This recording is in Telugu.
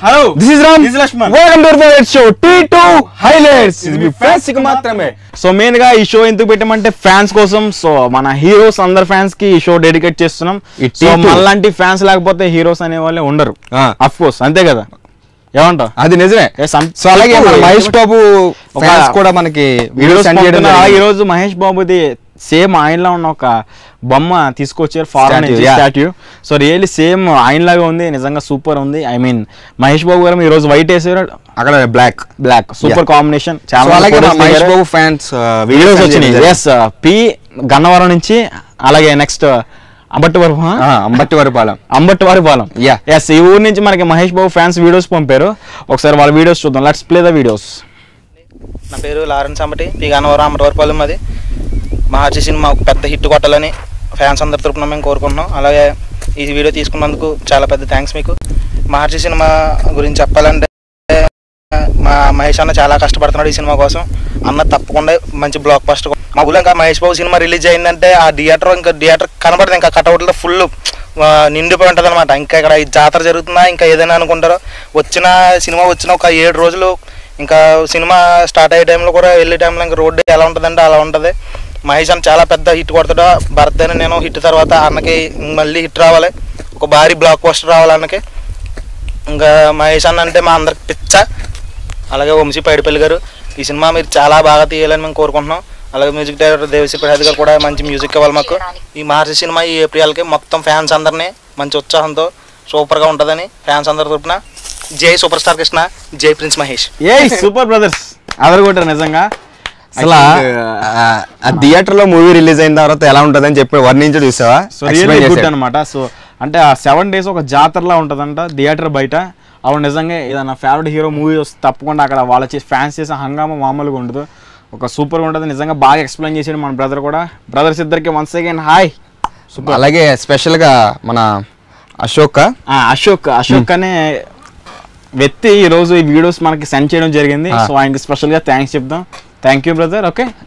Hello. This is Ram. This is Lakshman. Welcome to our favorite show T2 Highlights. ఇది మీ ఫ్యాన్స్ కి మాత్రమే. సో మెయిన్ గా ఈ షో ఎందుకు పెట్టామంటే ఫ్యాన్స్ కోసం. సో మన హీరోస్ అందరు ఫ్యాన్స్ కి ఈ షో డెడికేట్ చేస్తున్నాం. సో మనలాంటి ఫ్యాన్స్ లేకపోతే హీరోస్ అనే వాళ్ళే ఉండరు. ఆఫ్ కోర్స్ అంతే కదా. ఏమంటావు? అది నిజమే. సో అలాగే మహేష్ బాబు ఫ్యాన్స్ కూడా మనకి వీడియోస్ సెండ్ చేయడం. ఈ రోజు మహేష్ బాబుది సేమ్ ఆయనలా ఉన్న ఒక బొమ్మ తీసుకొచ్చారు foreign statue. So really same ఆయనలాగా ఉంది, నిజంగా సూపర్ ఉంది. ఐ మీన్ మహేష్ బాబు గారు ఈ రోజు వైట్ వేసారు, అక్కడ బ్లాక్ సూపర్ కాంబినేషన్. చాలా మహేష్ బాబు ఫ్యాన్స్ వీడియోస్ వచ్చినాయి. ఎస్ పి గన్నవరం నుంచి, అలాగే నెక్స్ట్ అంబట్టివారిపాలెం. ఎస్ ఈ ఊరు నుంచి మనకి మహేష్ బాబు ఫ్యాన్స్ వీడియోస్ పంపారు. ఒకసారి వాళ్ళ వీడియోస్ చూద్దాం. Let's play the videos. నా పేరు లారెన్స్ అంబటి, పి గన్నవరం అంబట్టివారిపాలెం. అది మహర్షి సినిమా ఒక పెద్ద హిట్ కొట్టాలని ఫ్యాన్స్ అందరి తరపున మేము కోరుకుంటున్నాం. అలాగే ఈ వీడియో తీసుకున్నందుకు చాలా పెద్ద థ్యాంక్స్ మీకు. మహర్షి సినిమా గురించి చెప్పాలంటే మా మహేష్ అన్న చాలా కష్టపడుతున్నాడు ఈ సినిమా కోసం. అన్న తప్పకుండా మంచి బ్లాక్ బస్టర్. మా ఊళ్ళో ఇంకా మహేష్ బాబు సినిమా రిలీజ్ అయిందంటే ఆ థియేటర్ కనబడదు, ఇంకా కటౌట్లో ఫుల్ నిండిపోయి ఉంటుంది అనమాట. ఇంకా ఇక్కడ ఈ జాతర జరుగుతుందా ఇంకా ఏదైనా అనుకుంటారో. సినిమా వచ్చిన ఒక 7 రోజులు, ఇంకా సినిమా స్టార్ట్ అయ్యే టైంలో కూడా వెళ్ళే టైంలో ఇంకా రోడ్డు ఎలా ఉంటుందంటే అలా ఉంటుంది. మహేష్ అన్న చాలా పెద్ద హిట్ కొడతాడు. భరత్ అని నేను హిట్ తర్వాత అన్నకి మళ్ళీ హిట్ రావాలి, ఒక భారీ బ్లాక్ బస్టర్ రావాలి అన్నకి. ఇంకా మహేష్ అన్న అంటే మా అందరికి పిచ్చ. అలాగే వంశీ పైడిపల్లి గారు ఈ సినిమా మీరు చాలా బాగా తీయాలని మేము కోరుకుంటున్నాం. అలాగే మ్యూజిక్ డైరెక్టర్ దేవిశ్రీ ప్రసాద్ గారు కూడా మంచి మ్యూజిక్ ఇవ్వాలి మాకు. ఈ మహర్షి సినిమా ఈ ఏప్రిల్కి మొత్తం ఫ్యాన్స్ అందరినీ మంచి ఉత్సాహంతో సూపర్గా ఉంటుందని ఫ్యాన్స్ అందరి తరపున జై సూపర్ స్టార్ కృష్ణ, జై prince Mahesh. A super brothers అదరగొట్టారు నిజంగా. అసలు ఆ థియేటర్ లో మూవీ రిలీజ్ అయిన తర్వాత ఎలా ఉంటది అని చెప్పి వర్ణించి చూసావా? సో రియల్లీ గుడ్ అనమాట. సో అంటే ఆ 7 days ఒక జాతరలా ఉంటుందంట థియేటర్ బయట. అవును నిజంగా ఏదైనా ఫేవరెట్ హీరో మూవీ వస్తే తప్పకుండా అక్కడ వాళ్ళ ఫ్యాన్స్ చేసే హంగామా మామూలుగా ఉండదు, ఒక సూపర్గా ఉంటుంది. నిజంగా బాగా ఎక్స్ప్లెయిన్ చేసాడు మన బ్రదర్ కూడా. బ్రదర్స్ ఇద్దరికి వన్స్ అగైన్ హాయ్. అలాగే స్పెషల్ గా మన అశోక్ అనే వ్యక్తి ఈ రోజు ఈ వీడియోస్ మనకి సెండ్ చేయడం జరిగింది. సో ఆయనకి స్పెషల్ గా థ్యాంక్స్ చెప్దాం. Thank you brother. ఓకే